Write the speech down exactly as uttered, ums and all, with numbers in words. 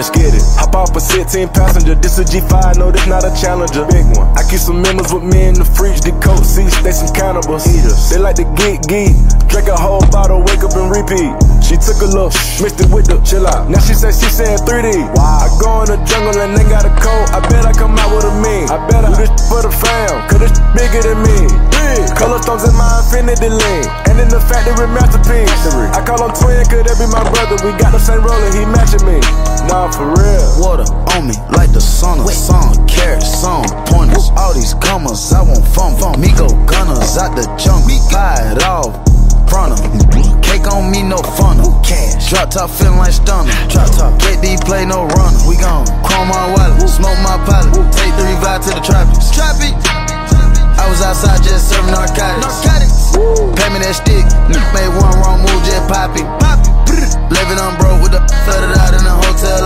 let's get it. Hop off a sixteen passenger, this a G five, no, this not a Challenger. Big one. I keep some members with me in the fridge, the coat seats, they some cannibals. Eaters. They like to get geek, drink a whole bottle, wake up and repeat. She took a look, mixed it with the chill out. Now she say she saying three D. Wow. I go in the jungle and they got a coat, I bet I come out with a mean. I bet I do this for the fam, cause this bigger than me. Big. Color stones in my infinity lane, and in the factory masterpiece. I call him twin, cause that be my brother. We got the same roller, he matching me. Nah, for real. Water on me like the sun of sun. Carrots, sun, pointers. All these commas, I want fun. fun. Me go gunners out the junk. Me buy it all. Front cake on me, no funnel. Cash. Drop top feeling like stunner. Drop top. K D play no runner. We gon' chrome my wallet, smoke my pilot. Take the revive to the tropics. Tropic. I was outside just serving narcotics. Narcotics. Pay me that stick. Made one wrong move, just pop it. Pop it. Living on broke with the flooded out in the hotel.